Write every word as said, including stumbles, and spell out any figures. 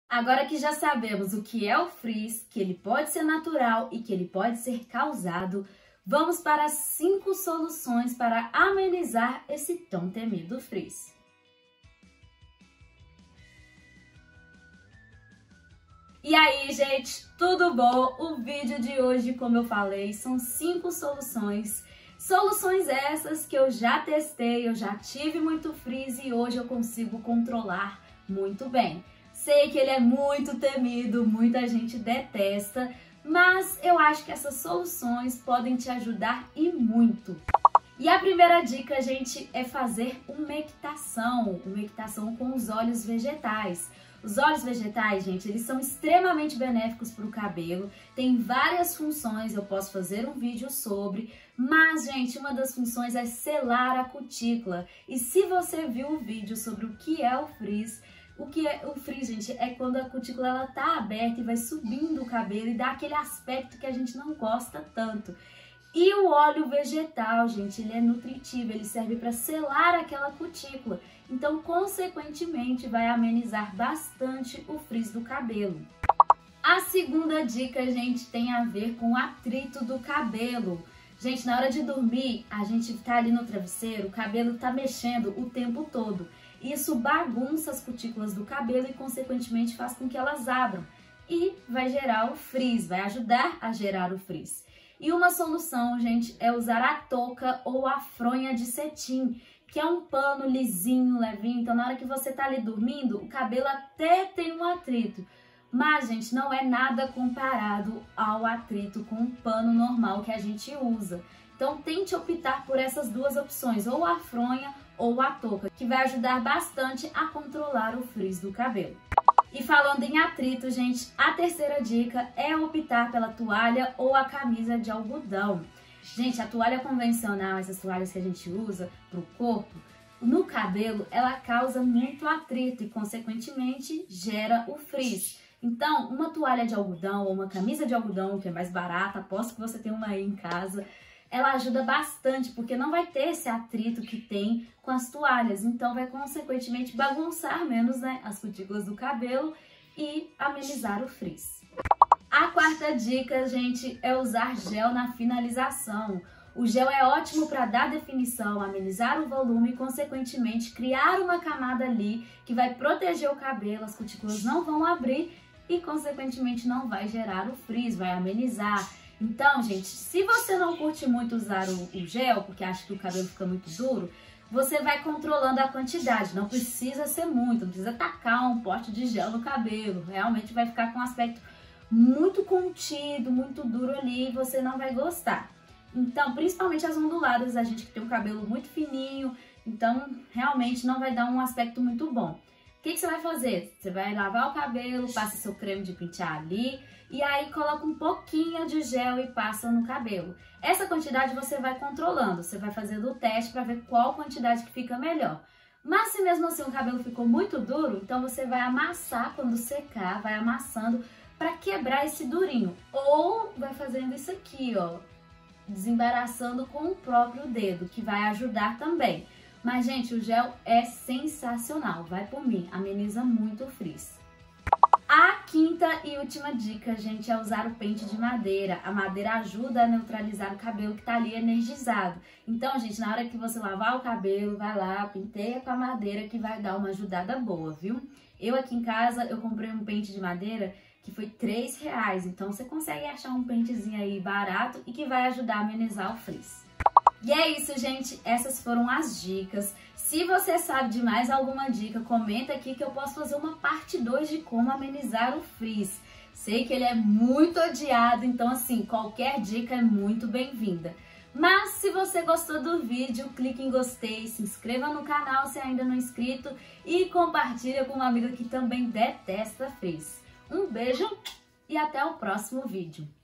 Agora que já sabemos o que é o frizz, que ele pode ser natural e que ele pode ser causado, vamos para as cinco soluções para amenizar esse tão temido frizz. E aí, gente, tudo bom? O vídeo de hoje, como eu falei, são cinco soluções. Soluções essas que eu já testei, eu já tive muito frizz e hoje eu consigo controlar muito bem. Sei que ele é muito temido, muita gente detesta, mas eu acho que essas soluções podem te ajudar e muito. E a primeira dica, gente, é fazer umectação, umectação com os óleos vegetais. Os óleos vegetais, gente, eles são extremamente benéficos para o cabelo, tem várias funções, eu posso fazer um vídeo sobre, mas, gente, uma das funções é selar a cutícula. E se você viu o vídeo sobre o que é o frizz, o que é o frizz, gente, é quando a cutícula ela tá aberta e vai subindo o cabelo e dá aquele aspecto que a gente não gosta tanto. E o óleo vegetal, gente, ele é nutritivo, ele serve para selar aquela cutícula. Então, consequentemente, vai amenizar bastante o frizz do cabelo. A segunda dica, gente, tem a ver com o atrito do cabelo. Gente, na hora de dormir, a gente tá ali no travesseiro, o cabelo tá mexendo o tempo todo. Isso bagunça as cutículas do cabelo e, consequentemente, faz com que elas abram. E vai gerar o frizz, vai ajudar a gerar o frizz. E uma solução, gente, é usar a touca ou a fronha de cetim, que é um pano lisinho, levinho. Então, na hora que você tá ali dormindo, o cabelo até tem um atrito. Mas, gente, não é nada comparado ao atrito com o pano normal que a gente usa. Então, tente optar por essas duas opções, ou a fronha ou a touca, que vai ajudar bastante a controlar o frizz do cabelo. E falando em atrito, gente, a terceira dica é optar pela toalha ou a camisa de algodão. Gente, a toalha convencional, essas toalhas que a gente usa pro corpo, no cabelo, ela causa muito atrito e, consequentemente, gera o frizz. Então, uma toalha de algodão ou uma camisa de algodão, que é mais barata, aposto que você tem uma aí em casa, ela ajuda bastante, porque não vai ter esse atrito que tem com as toalhas. Então, vai, consequentemente, bagunçar menos, né, as cutículas do cabelo e amenizar o frizz. A quarta dica, gente, é usar gel na finalização. O gel é ótimo para dar definição, amenizar o volume e, consequentemente, criar uma camada ali que vai proteger o cabelo, as cutículas não vão abrir e, consequentemente, não vai gerar o frizz, vai amenizar. Então, gente, se você não curte muito usar o, o gel, porque acha que o cabelo fica muito duro, você vai controlando a quantidade. Não precisa ser muito, não precisa tacar um pote de gel no cabelo. Realmente vai ficar com um aspecto muito contido, muito duro ali e você não vai gostar. Então, principalmente as onduladas, a gente que tem um cabelo muito fininho, então realmente não vai dar um aspecto muito bom. O que, que você vai fazer? Você vai lavar o cabelo, passa seu creme de pentear ali e aí coloca um pouquinho de gel e passa no cabelo. Essa quantidade você vai controlando, você vai fazendo o teste para ver qual quantidade que fica melhor. Mas se mesmo assim o cabelo ficou muito duro, então você vai amassar quando secar, vai amassando para quebrar esse durinho. Ou vai fazendo isso aqui, ó, desembaraçando com o próprio dedo, que vai ajudar também. Mas, gente, o gel é sensacional, vai por mim, ameniza muito o frizz. A quinta e última dica, gente, é usar o pente de madeira. A madeira ajuda a neutralizar o cabelo que tá ali energizado. Então, gente, na hora que você lavar o cabelo, vai lá, penteia com a madeira que vai dar uma ajudada boa, viu? Eu aqui em casa, eu comprei um pente de madeira que foi três reais. Então, você consegue achar um pentezinho aí barato e que vai ajudar a amenizar o frizz. E é isso, gente, essas foram as dicas. Se você sabe de mais alguma dica, comenta aqui que eu posso fazer uma parte dois de como amenizar o frizz. Sei que ele é muito odiado, então assim, qualquer dica é muito bem-vinda. Mas se você gostou do vídeo, clique em gostei, se inscreva no canal se ainda não é inscrito e compartilha com uma amiga que também detesta frizz. Um beijo e até o próximo vídeo.